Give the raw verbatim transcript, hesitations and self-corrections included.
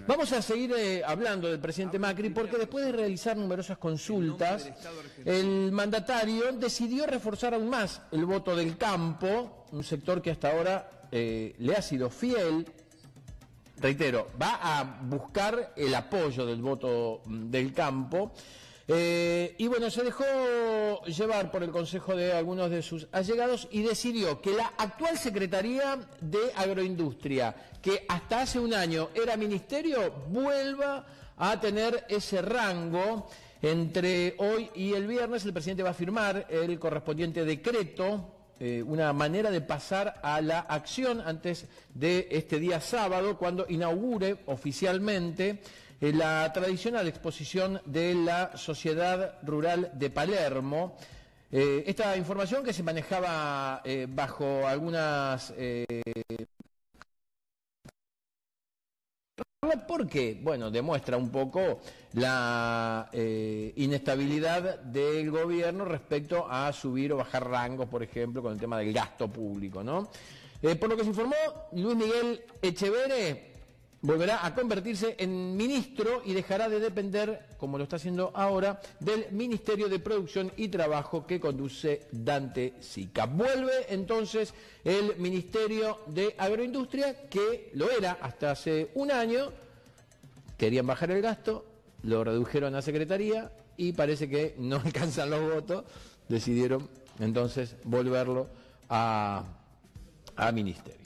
Vamos a seguir eh, hablando del presidente Macri porque después de realizar numerosas consultas, el mandatario decidió reforzar aún más el voto del campo, un sector que hasta ahora eh, le ha sido fiel. Reitero, va a buscar el apoyo del voto del campo. Eh, y bueno, se dejó llevar por el consejo de algunos de sus allegados y decidió que la actual Secretaría de Agroindustria, que hasta hace un año era ministerio, vuelva a tener ese rango. Entre hoy y el viernes el presidente va a firmar el correspondiente decreto, eh, una manera de pasar a la acción antes de este día sábado, cuando inaugure oficialmente la tradicional exposición de la Sociedad Rural de Palermo. Eh, esta información que se manejaba eh, bajo algunas... Eh, porque, bueno, demuestra un poco la eh, inestabilidad del gobierno respecto a subir o bajar rangos, por ejemplo, con el tema del gasto público, ¿no? Eh, por lo que se informó, Luis Miguel Echeverre volverá a convertirse en ministro y dejará de depender, como lo está haciendo ahora, del Ministerio de Producción y Trabajo que conduce Dante Sica. Vuelve entonces el Ministerio de Agroindustria, que lo era hasta hace un año. Querían bajar el gasto, lo redujeron a Secretaría y parece que no alcanzan los votos. Decidieron entonces volverlo a, a Ministerio.